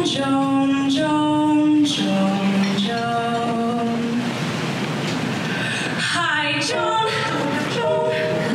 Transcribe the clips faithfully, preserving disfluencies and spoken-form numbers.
Joan, Joan, Joan, Joan. Hi, Joan. Joan.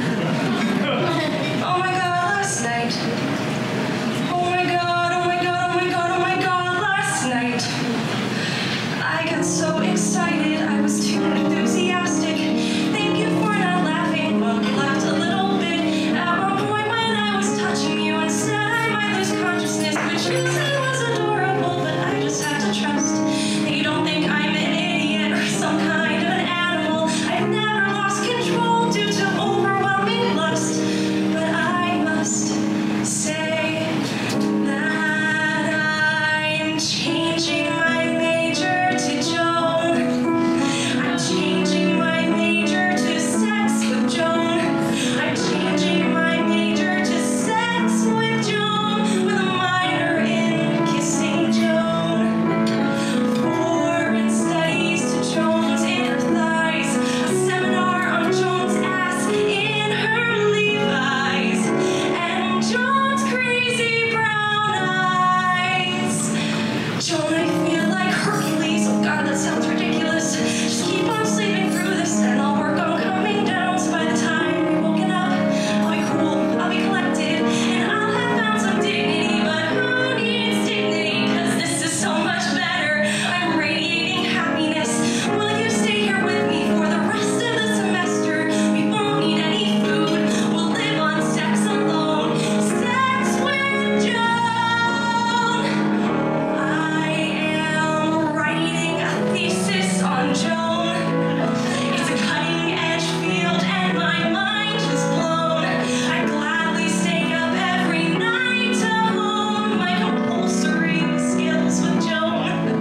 Oh my God, last night. Oh my God, oh my God, oh my God, oh my God, last night. I got so excited, I was too enthusiastic. Thank you for not laughing. Well, you laughed a little bit at one point when I was touching you and said I might lose consciousness, which you said was adorable, but I just have to trust that you don't think I'm an idiot or some kind of an animal. I've never lost control due to overwhelming lust, but I must say that I'm changing my major to Joan. I'm changing my major to sex with Joan. I'm changing my major to sex with Joan, with a minor in kissing Joan. Foreign studies to Joan's inner thighs, a seminar on Joan's ass in her Levi's, and Joan's crazy brown eyes. Joan, I feel like Hercules. Oh God, that sounds ridiculous. Just keep on sleeping through this and I'll work on coming down. So by the time you're woken up, I'll be cool, I'll be collected, and I'll have found some dignity. But who needs dignity? Cause this is so much better. I'm radiating happiness. Will you stay here with me for the rest of the semester? We won't need any food. We'll live on sex alone. Sex with Joan. I am writing a thesis on Joan. It's a cutting-edge field and my mind is blown. I'd gladly stay up every night to hone my compulsory skills with Joan.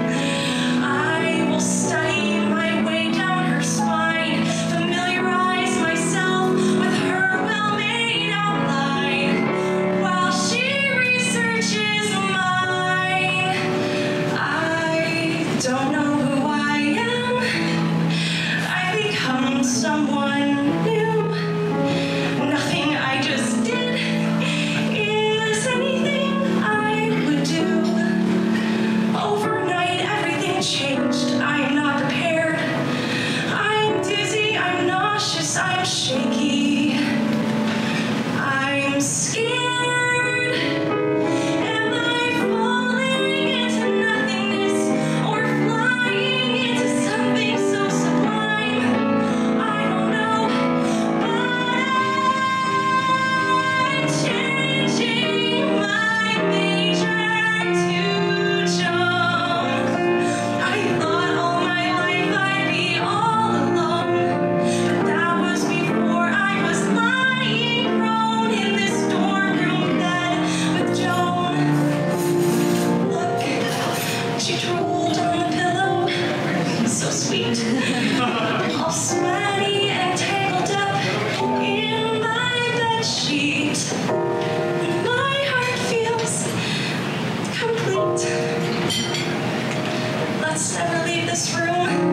I will study my way down her spine, familiarize myself with her well-made outline, while she researches mine. I don't know who I am. I become someone new. Nothing I just did is anything I would do. Overnight, everything changed. I am not prepared. I'm dizzy, I'm nauseous, I'm shaky. I'm scared. Am I falling into nothingness or flying into something so sublime? I don't know, but I'm changing my major to Joan. I thought all my life I'd be all alone, but that was before I was lying prone in this dorm room bed with Joan. Look, she drooled on the pillow, so sweet. All sweaty and tangled up in my bed sheet. My heart feels complete. Let's never leave this room.